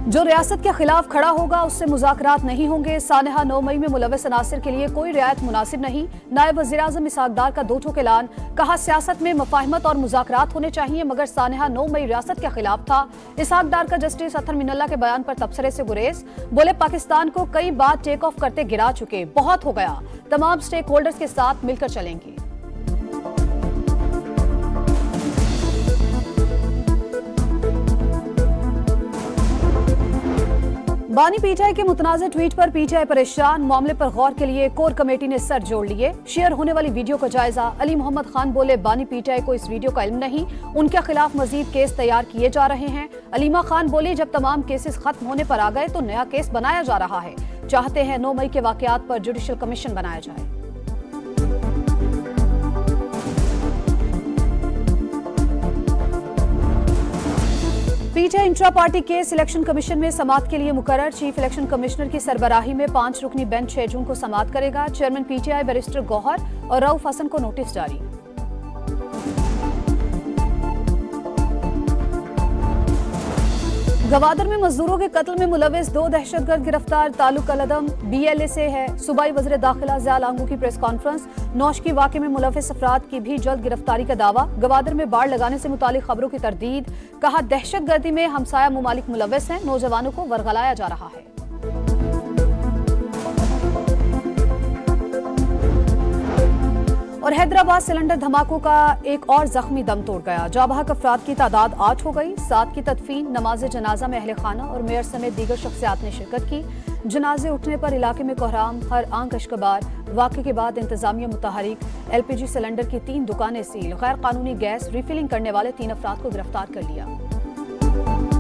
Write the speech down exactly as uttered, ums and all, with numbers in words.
जो रियासत के खिलाफ खड़ा होगा उससे मुज़ाकरात नहीं होंगे। सानहा नौ मई में मुलव्वस अनासिर के लिए कोई रियायत मुनासिब नहीं। नायब वज़ीर-ए-आज़म इसहाक डार का दो ठोक ऐलान। कहा सियासत में मुफाहमत और मुज़ाकरात होने चाहिए, मगर सानहा नौ मई रियासत के खिलाफ था। इसहाक डार का जस्टिस अतहर मिनल्ला के बयान पर तबसरे से गुरेज। बोले पाकिस्तान को कई बार टेक ऑफ करते गिरा चुके, बहुत हो गया, तमाम स्टेक होल्डर्स के साथ मिलकर चलेंगे। बानी पीटीआई के मुतनाज़िर ट्वीट पर पीटीआई परेशान। मामले पर गौर के लिए कोर कमेटी ने सर जोड़ लिए। शेयर होने वाली वीडियो का जायजा। अली मोहम्मद खान बोले बानी पीटीआई को इस वीडियो का इल्म नहीं, उनके खिलाफ मजीद केस तैयार किए जा रहे हैं। अलीमा खान बोली जब तमाम केसेस खत्म होने पर आ गए तो नया केस बनाया जा रहा है। चाहते हैं नौ मई के वाकयात पर जुडिशल कमीशन बनाया जाए। पीटीआई इंट्रा पार्टी के सिलेक्शन कमीशन में समाअत के लिए मुकर्रर। चीफ इलेक्शन कमिश्नर की सरबराही में पांच रुकनी बेंच छह जून को समाअत करेगा। चेयरमैन पीटीआई बैरिस्टर गौहर और रऊफ हसन को नोटिस जारी। गवादर में मजदूरों के कत्ल में मुलविस दो दहशतगर्द गिरफ्तार। ताल्लुक अलदम बीएलए से है। सूबाई वज़ीर दाखिला ज़िया लांगू की प्रेस कॉन्फ्रेंस। नौशकी वाक़े में मुलविस अफराद की भी जल्द गिरफ्तारी का दावा। गवादर में बाढ़ लगाने से मुतालिक खबरों की तरदीद। कहा दहशतगर्दी में हमसाया मुमालिक मुलविस हैं, नौजवानों को वरगलाया जा रहा है। और हैदराबाद सिलेंडर धमाकों का एक और जख्मी दम तोड़ गया। जाबाहक अफराद की तादाद आठ हो गई। सात की तदफीन। नमाज जनाजा में अहले खाना और मेयर समेत दीगर शख्सियात ने शिरकत की। जनाजे उठने पर इलाके में कोहराम, हर आंख अश्कबार। वाक़े के बाद इंतजामिया मुतहरिक। एलपीजी सिलेंडर की तीन दुकानें सील। गैर कानूनी गैस रिफिलिंग करने वाले तीन अफराद को गिरफ्तार कर लिया।